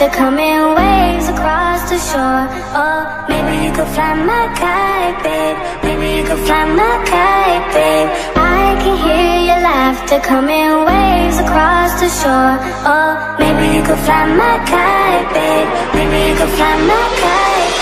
laughter coming waves across the shore. Oh, maybe you could fly my kite, babe. Maybe you could fly my kite, babe. I can hear your laughter coming waves across the shore. Oh, maybe you could fly my kite, babe. Maybe you could fly my kite.